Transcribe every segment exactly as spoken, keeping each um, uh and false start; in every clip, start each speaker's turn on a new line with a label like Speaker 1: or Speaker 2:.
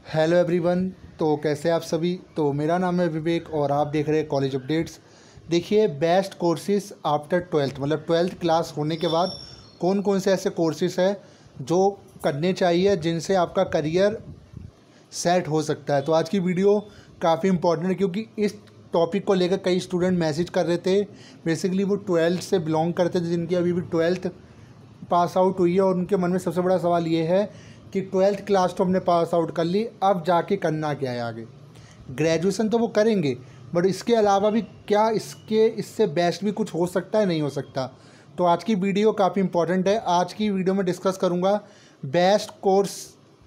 Speaker 1: Hello everyone. तो कैसे आप सभी। तो मेरा नाम है विवेक और आप देख रहे हैं कॉलेज अपडेट्स। देखिए, बेस्ट कोर्सेज आफ्टर ट्वेल्थ मतलब ट्वेल्थ क्लास होने के बाद कौन कौन से ऐसे कोर्सेज हैं जो करने चाहिए जिनसे आपका करियर सेट हो सकता है। तो आज की वीडियो काफ़ी इंपॉर्टेंट है क्योंकि इस टॉपिक को लेकर कई स्टूडेंट मैसेज कर रहे थे। बेसिकली वो ट्वेल्थ से बिलोंग करते थे, जिनकी अभी भी ट्वेल्थ पास आउट हुई है और उनके मन में सबसे बड़ा सवाल ये है कि ट्वेल्थ क्लास तो हमने पास आउट कर ली, अब जाके करना क्या है आगे। ग्रेजुएशन तो वो करेंगे बट इसके अलावा भी क्या इसके इससे बेस्ट भी कुछ हो सकता है, नहीं हो सकता। तो आज की वीडियो काफ़ी इंपॉर्टेंट है। आज की वीडियो में डिस्कस करूँगा best course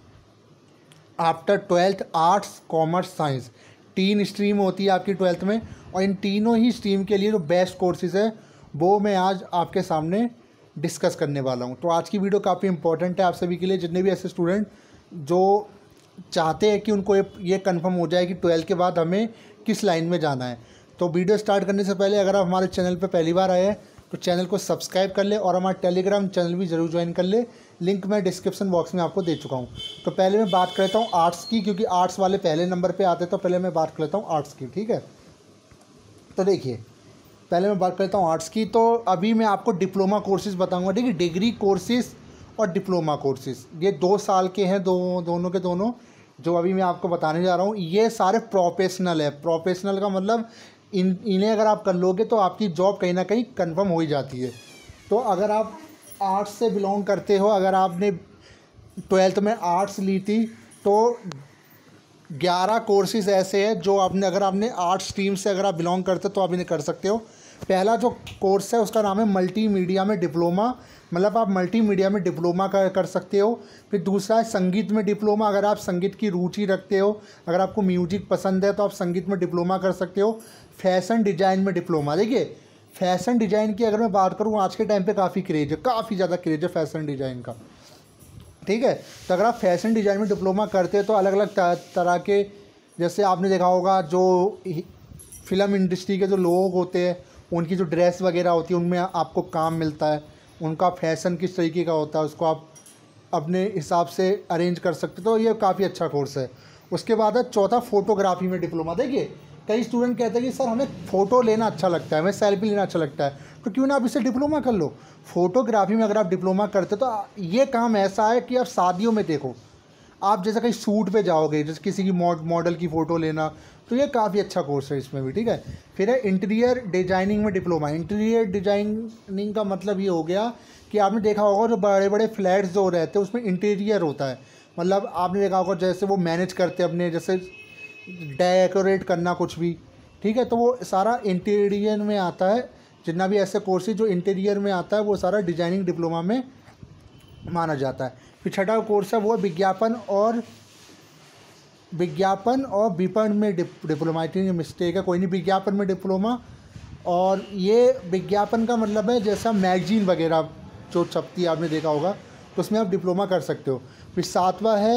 Speaker 1: after twelfth, arts commerce science. तीन स्ट्रीम होती है आपकी ट्वेल्थ में और इन तीनों ही स्ट्रीम के लिए जो बेस्ट कोर्सेज है वो मैं आज आपके सामने डिस्कस करने वाला हूं। तो आज की वीडियो काफ़ी इंपॉर्टेंट है आप सभी के लिए, जितने भी ऐसे स्टूडेंट जो चाहते हैं कि उनको ये कंफर्म हो जाए कि ट्वेल्थ के बाद हमें किस लाइन में जाना है। तो वीडियो स्टार्ट करने से पहले अगर आप हमारे चैनल पर पहली बार आए हैं तो चैनल को सब्सक्राइब कर ले और हमारा टेलीग्राम चैनल भी ज़रूर ज्वाइन कर ले, लिंक मैं डिस्क्रिप्शन बॉक्स में आपको दे चुका हूँ। तो पहले मैं बात करता हूँ आर्ट्स की, क्योंकि आर्ट्स वाले पहले नंबर पे आते, तो पहले मैं बात करता हूँ आर्ट्स की। ठीक है, तो देखिए पहले मैं बात करता हूँ आर्ट्स की। तो अभी मैं आपको डिप्लोमा कोर्सेज़ बताऊँगा। ठीक है, डिग्री कोर्सेज़ और डिप्लोमा कोर्सेज़ ये दो साल के हैं, दो दोनों के दोनों जो अभी मैं आपको बताने जा रहा हूँ ये सारे प्रोफेशनल है। प्रोफेशनल का मतलब इन इन्हें अगर आप कर लोगे तो आपकी जॉब कहीं ना कहीं कंफर्म हो ही जाती है। तो अगर आप आर्ट्स से बिलोंग करते हो, अगर आपने ट्वेल्थ में आर्ट्स ली थी तो ग्यारह कोर्सेज ऐसे हैं जो आपने, अगर आपने आर्ट्स स्ट्रीम से अगर आप बिलोंग करते हो तो आप इन्हें कर सकते हो। पहला जो कोर्स है उसका नाम है मल्टीमीडिया में डिप्लोमा, मतलब आप मल्टीमीडिया में डिप्लोमा कर कर सकते हो। फिर दूसरा है संगीत में डिप्लोमा, अगर आप संगीत की रुचि रखते हो, अगर आपको म्यूजिक पसंद है तो आप संगीत में डिप्लोमा कर सकते हो। फैशन डिज़ाइन में डिप्लोमा, देखिए फैशन डिज़ाइन की अगर मैं बात करूँ आज के टाइम पे काफ़ी क्रेज है, काफ़ी ज़्यादा क्रेज है फैशन डिज़ाइन का। ठीक है, तो अगर आप फैशन डिज़ाइन में डिप्लोमा करते हैं तो अलग अलग तरह के, जैसे आपने देखा होगा जो फिल्म इंडस्ट्री के जो लोग होते हैं उनकी जो ड्रेस वगैरह होती है उनमें आपको काम मिलता है, उनका फैशन किस तरीके का होता है उसको आप अपने हिसाब से अरेंज कर सकते हो। तो ये काफ़ी अच्छा कोर्स है। उसके बाद है चौथा फोटोग्राफी में डिप्लोमा। देखिए कई स्टूडेंट कहते हैं कि सर हमें फ़ोटो लेना अच्छा लगता है, हमें सेल्फी लेना अच्छा लगता है, तो क्यों ना आप इसे डिप्लोमा कर लो। फोटोग्राफी में अगर आप डिप्लोमा करते हो तो ये काम ऐसा है कि आप शादियों में देखो, आप जैसे कहीं शूट पे जाओगे, जैसे किसी की मॉडल की फ़ोटो लेना, तो ये काफ़ी अच्छा कोर्स है इसमें भी। ठीक है, फिर है इंटीरियर डिजाइनिंग में डिप्लोमा। इंटीरियर डिजाइनिंग का मतलब ये हो गया कि आपने देखा होगा जो बड़े बड़े फ्लैट्स जो रहते हैं उसमें इंटीरियर होता है, मतलब आपने देखा होगा जैसे वो मैनेज करते हैं अपने, जैसे डेकोरेट करना कुछ भी। ठीक है, तो वो सारा इंटीरियर में आता है। जितना भी ऐसे कोर्सेज जो इंटीरियर में आता है वो सारा डिजाइनिंग डिप्लोमा में माना जाता है। फिर छठा कोर्स है वो विज्ञापन और विज्ञापन और विपणन में डिप्लोमा। मिस्टेक है, कोई नहीं, विज्ञापन में डिप्लोमा। और ये विज्ञापन का मतलब है जैसा मैगजीन वगैरह जो छपती है, आपने देखा होगा, तो उसमें आप डिप्लोमा कर सकते हो। फिर सातवां है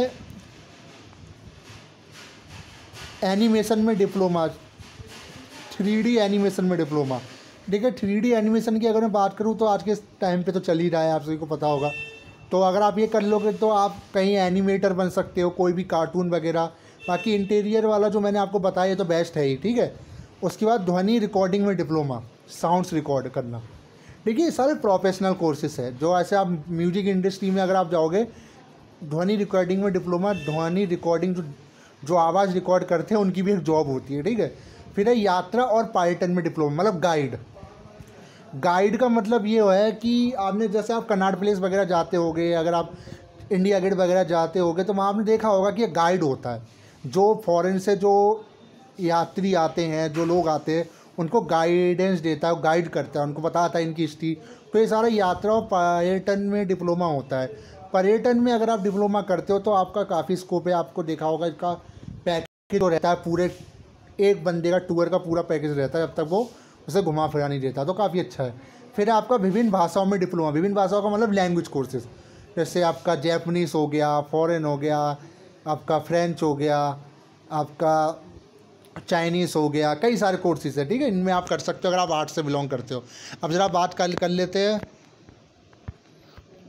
Speaker 1: एनिमेशन में डिप्लोमा, थ्री डी एनिमेशन में डिप्लोमा। ठीक है, थ्री डी एनिमेशन की अगर मैं बात करूँ तो आज के टाइम पे तो चल ही रहा है, आप सभी को पता होगा। तो अगर आप ये कर लोगे तो आप कहीं एनिमेटर बन सकते हो, कोई भी कार्टून वगैरह। बाकी इंटीरियर वाला जो मैंने आपको बताया ये तो बेस्ट है ही। ठीक है, उसके बाद ध्वनि रिकॉर्डिंग में डिप्लोमा, साउंड्स रिकॉर्ड करना। देखिए ये सारे प्रोफेशनल कोर्सेज है जो ऐसे आप म्यूजिक इंडस्ट्री में अगर आप जाओगे, ध्वनि रिकॉर्डिंग में डिप्लोमा, ध्वनि रिकॉर्डिंग जो जो आवाज़ रिकॉर्ड करते हैं उनकी भी एक जॉब होती है। ठीक है, फिर है यात्रा और पर्यटन में डिप्लोमा, मतलब गाइड। गाइड का मतलब ये है कि आपने जैसे आप कन्नाट प्लेस वगैरह जाते होगे, अगर आप इंडिया गेट वगैरह जाते होगे तो वहाँ आपने देखा होगा कि एक गाइड होता है जो फॉरेन से जो यात्री आते हैं, जो लोग आते हैं उनको गाइडेंस देता है, गाइड करता है, उनको बताता है इनकी हिस्ट्री। तो ये सारा यात्रा और पर्यटन में डिप्लोमा होता है। पर्यटन में अगर आप डिप्लोमा करते हो तो आपका काफ़ी स्कोप है। आपको देखा होगा इसका पैकेज जो रहता है, पूरे एक बंदे का टूर का पूरा पैकेज रहता है जब तक वो उसे घुमा फिरा नहीं देता, तो काफ़ी अच्छा है। फिर आपका विभिन्न भाषाओं में डिप्लोमा। विभिन्न भाषाओं का मतलब लैंग्वेज कोर्सेज, जैसे आपका जैपनीज़ हो गया, फॉरेन हो गया, आपका फ्रेंच हो गया, आपका चाइनीज़ हो गया, कई सारे कोर्सेज है। ठीक है, इनमें आप कर सकते हो अगर आप आर्ट्स से बिलोंग करते हो। अब ज़रा बात कर कर लेते हैं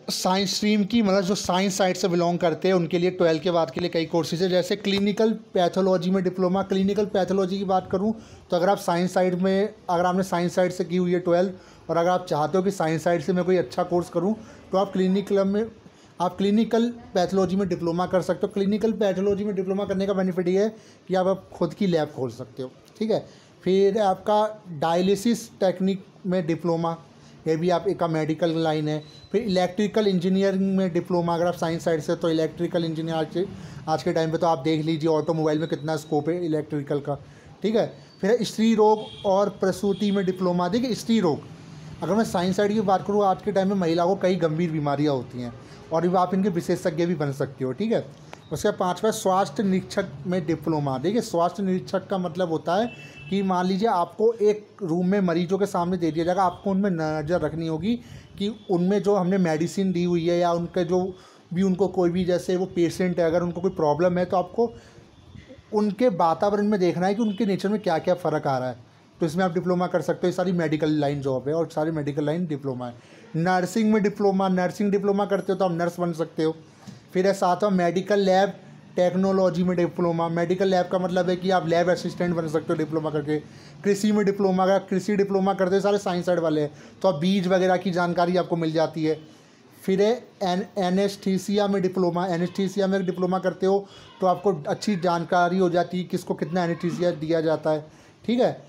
Speaker 1: साइंस स्ट्रीम की मतलब जो साइंस साइड से बिलोंग करते हैं उनके लिए ट्वेल्थ के बाद के लिए कई कोर्सेज है, जैसे क्लिनिकल पैथोलॉजी में डिप्लोमा। क्लिनिकल पैथोलॉजी की बात करूं तो अगर आप साइंस साइड में अगर आपने साइंस साइड से की हुई है ट्वेल्थ और अगर आप चाहते हो कि साइंस साइड से मैं कोई अच्छा कोर्स करूं तो आप क्लिनिकल में आप क्लिनिकल पैथोलॉजी में डिप्लोमा कर सकते हो। क्लिनिकल पैथोलॉजी में डिप्लोमा करने का बेनिफिट ये है कि आप, आप खुद की लैब खोल सकते हो, ठीक है। फिर आपका डायलिसिस टेक्निक में डिप्लोमा, ये भी आप एक मेडिकल लाइन है। फिर इलेक्ट्रिकल इंजीनियरिंग में डिप्लोमा, अगर आप साइंस साइड से तो इलेक्ट्रिकल इंजीनियर आज के आज के टाइम पे तो आप देख लीजिए ऑटोमोबाइल में कितना स्कोप है इलेक्ट्रिकल का, ठीक है। फिर स्त्री रोग और प्रसूति में डिप्लोमा। देखिए स्त्री रोग, अगर मैं साइंस साइड की बात करूँ आज के टाइम में महिलाओं को कई गंभीर बीमारियाँ होती हैं और आप इनके विशेषज्ञ भी बन सकते हो, ठीक है। उसके पाँचवा स्वास्थ्य निरीक्षक में डिप्लोमा। देखिए स्वास्थ्य निरीक्षक का मतलब होता है कि मान लीजिए आपको एक रूम में मरीजों के सामने दे दिया जाएगा, आपको उनमें नज़र रखनी होगी कि उनमें जो हमने मेडिसिन दी हुई है या उनके जो भी उनको कोई भी जैसे वो पेशेंट है अगर उनको कोई प्रॉब्लम है तो आपको उनके वातावरण में देखना है कि उनके नेचर में क्या क्या फ़र्क आ रहा है, तो इसमें आप डिप्लोमा कर सकते हो। ये सारी मेडिकल लाइन जॉब है और सारी मेडिकल लाइन डिप्लोमा है। नर्सिंग में डिप्लोमा, नर्सिंग डिप्लोमा करते हो तो आप नर्स बन सकते हो। फिर है सातवां मेडिकल लैब टेक्नोलॉजी में डिप्लोमा। मेडिकल लैब का मतलब है कि आप लैब असिस्टेंट बन सकते हो डिप्लोमा करके। कृषि में डिप्लोमा, अगर कृषि डिप्लोमा करते हो सारे साइंस साइड वाले हैं तो आप बीज वगैरह की जानकारी आपको मिल जाती है। फिर है एन एनेस्थीसिया में डिप्लोमा। एनेस्थीसिया में डिप्लोमा करते हो तो आपको अच्छी जानकारी हो जाती है किसको कितना एनेस्थीसिया दिया जाता है, ठीक है।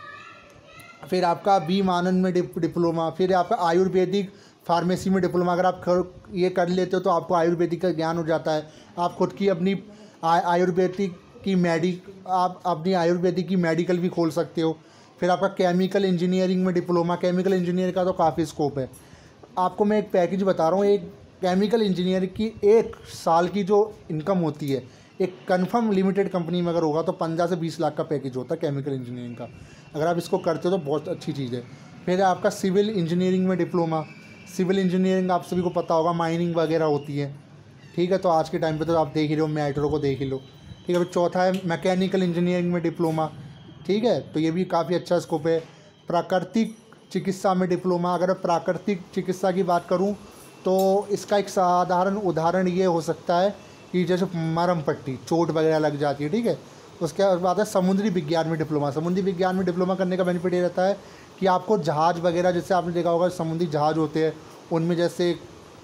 Speaker 1: फिर आपका बी मानन में डिप्लोमा। फिर आपका आयुर्वेदिक फार्मेसी में डिप्लोमा, अगर आप ये कर लेते हो तो आपको आयुर्वेदिक का ज्ञान हो जाता है। आप खुद की अपनी आयुर्वेदिक की मेडिक आप अपनी आयुर्वेदिक की मेडिकल भी खोल सकते हो। फिर आपका केमिकल इंजीनियरिंग में डिप्लोमा। केमिकल इंजीनियर का तो काफ़ी स्कोप है। आपको मैं एक पैकेज बता रहा हूँ, एक केमिकल इंजीनियर की एक साल की जो इनकम होती है एक कन्फर्म लिमिटेड कंपनी में अगर होगा तो पंद्रह से बीस लाख का पैकेज होता है केमिकल इंजीनियरिंग का। अगर आप इसको करते हो तो बहुत अच्छी चीज़ है। फिर आपका सिविल इंजीनियरिंग में डिप्लोमा। सिविल इंजीनियरिंग आप सभी को पता होगा माइनिंग वगैरह होती है, ठीक है। तो आज के टाइम पे तो आप देख ही रहे हो, मेट्रो को देख ही लो, ठीक है। चौथा है मैकेनिकल इंजीनियरिंग में डिप्लोमा, ठीक है। तो ये भी काफ़ी अच्छा स्कोप है। प्राकृतिक चिकित्सा में डिप्लोमा, अगर प्राकृतिक चिकित्सा की बात करूँ तो इसका एक साधारण उदाहरण ये हो सकता है कि जैसे मरहम पट्टी, चोट वगैरह लग जाती है, ठीक है। उसके बाद है समुद्री विज्ञान में डिप्लोमा। समुद्री विज्ञान में डिप्लोमा करने का बेनिफिट ये रहता है कि आपको जहाज़ वगैरह, जैसे आपने देखा होगा समुद्री जहाज़ होते हैं उनमें जैसे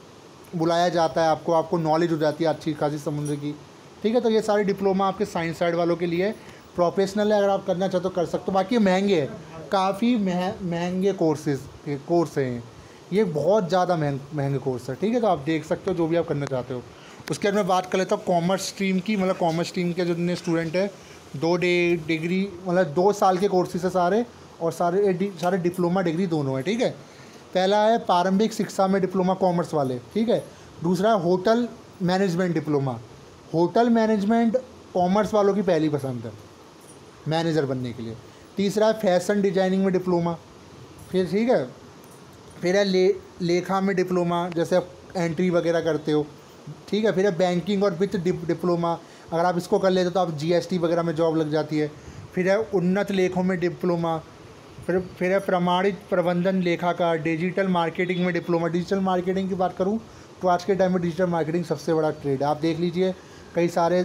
Speaker 1: बुलाया जाता है आपको आपको नॉलेज हो जाती है अच्छी खासी समुद्र की, ठीक है। तो ये सारे डिप्लोमा आपके साइंस साइड वालों के लिए प्रोफेशनल है, अगर आप करना चाहते हो कर सकते हो। बाकी महंगे हैं, काफ़ी महंगे कोर्सेज कोर्स हैं ये, बहुत ज़्यादा महंग महंगे कोर्स है, ठीक है। तो आप देख सकते हो जो भी आप करना चाहते हो। उसके बाद मैं बात कर लेता हूँ कॉमर्स स्ट्रीम की। मतलब कॉमर्स स्ट्रीम के जितने स्टूडेंट हैं दो डे डिग्री मतलब दो साल के कोर्सेज है सारे, और सारे डि, सारे डिप्लोमा डिग्री दोनों है, ठीक है। पहला है प्रारंभिक शिक्षा में डिप्लोमा कॉमर्स वाले, ठीक है। दूसरा है hotel management diploma. Hotel management commerce वालों की पहली पसंद है मैनेजर बनने के लिए। तीसरा है फैशन डिजाइनिंग में डिप्लोमा, फिर ठीक है। फिर है ले लेखा में डिप्लोमा, जैसे आप एंट्री वगैरह करते हो, ठीक है। फिर है बैंकिंग और वित्त डिप्लोमा, अगर आप इसको कर लेते हो तो आप जीएसटी वगैरह में जॉब लग जाती है। फिर है उन्नत लेखों में डिप्लोमा। फिर फिर है प्रमाणित प्रबंधन लेखाकार। डिजिटल मार्केटिंग में डिप्लोमा। डिजिटल मार्केटिंग की बात करूँ तो आज के टाइम में डिजिटल मार्केटिंग सबसे बड़ा ट्रेड है। आप देख लीजिए कई सारे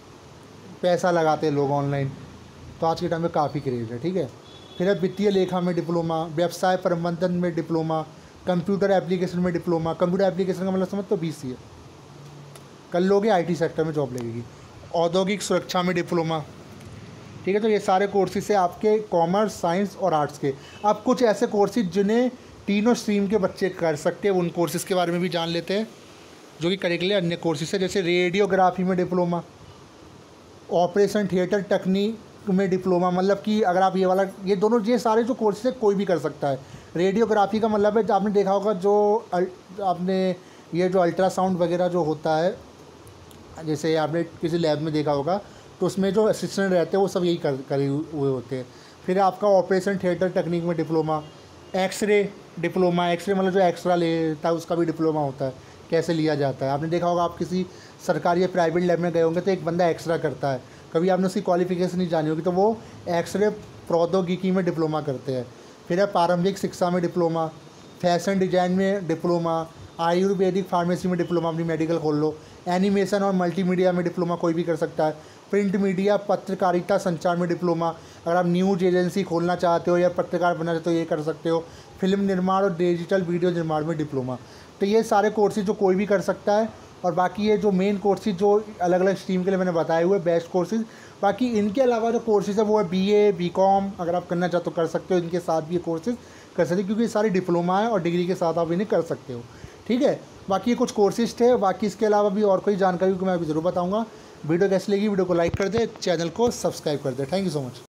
Speaker 1: पैसा लगाते हैं लोग ऑनलाइन, तो आज के टाइम में काफ़ी क्रेज़ है, ठीक है। फिर है वित्तीय लेखा में डिप्लोमा। व्यवसाय प्रबंधन में डिप्लोमा। कंप्यूटर एप्लीकेशन में डिप्लोमा। कंप्यूटर एप्लीकेशन का मतलब समझ तो बी सी है, कर लोगे आईटी सेक्टर में जॉब लगेगी। औद्योगिक सुरक्षा में डिप्लोमा, ठीक है। तो ये सारे कोर्सेज है आपके कॉमर्स, साइंस और आर्ट्स के। अब कुछ ऐसे कोर्सेज जिन्हें तीनों स्ट्रीम के बच्चे कर सकते हैं, उन कोर्सेज़ के बारे में भी जान लेते हैं जो कि करिकुलर अन्य कोर्सेज है। जैसे रेडियोग्राफी में डिप्लोमा, ऑपरेशन थिएटर टेक्निक में डिप्लोमा। मतलब कि अगर आप ये वाला ये दोनों ये सारे जो कोर्सेज है कोई भी कर सकता है। रेडियोग्राफी का मतलब है आपने देखा होगा जो आपने ये जो अल्ट्रासाउंड वगैरह जो होता है, जैसे आपने किसी लैब में देखा होगा तो उसमें जो असिस्टेंट रहते हैं वो सब यही कर करे हुए होते हैं। फिर आपका ऑपरेशन थिएटर टेक्निक में डिप्लोमा। एक्सरे डिप्लोमा, एक्सरे मतलब जो एक्सरा लेता है उसका भी डिप्लोमा होता है, कैसे लिया जाता है। आपने देखा होगा आप किसी सरकारी या प्राइवेट लैब में गए होंगे तो एक बंदा एक्सरा करता है, कभी आपने उसकी क्वालिफिकेशन नहीं जानी होगी, तो वो एक्सरे प्रौद्योगिकी में डिप्लोमा करते हैं। फिर है प्रारंभिक शिक्षा में डिप्लोमा। फैशन डिज़ाइन में डिप्लोमा। आयुर्वेदिक फार्मेसी में डिप्लोमा अपनी मेडिकल खोल लो। एनिमेशन और मल्टीमीडिया में डिप्लोमा कोई भी कर सकता है। प्रिंट मीडिया पत्रकारिता संचार में डिप्लोमा, अगर आप न्यूज़ एजेंसी खोलना चाहते हो या पत्रकार बनना चाहते हो ये कर सकते हो। फिल्म निर्माण और डिजिटल वीडियो निर्माण में डिप्लोमा। तो ये सारे कोर्सेज जो कोई भी कर सकता है। और बाकी ये जो मेन कोर्सेज जो अलग अलग स्ट्रीम के लिए मैंने बताए हुए बेस्ट कोर्सेज, बाकी इनके अलावा जो कोर्सेज है वो है बी ए बी कॉम, अगर आप करना चाहते हो कर सकते हो, इनके साथ भी ये कोर्सेज कर सकते हो क्योंकि ये सारी डिप्लोमा है और डिग्री के साथ आप इन्हें कर सकते हो। ठीक है, बाकी ये कुछ कोर्सेज थे। बाकी इसके अलावा भी और कोई जानकारी को मैं अभी ज़रूर बताऊँगा। वीडियो कैसी लगी, वीडियो को लाइक कर दे, चैनल को सब्सक्राइब कर दे। Thank you so much.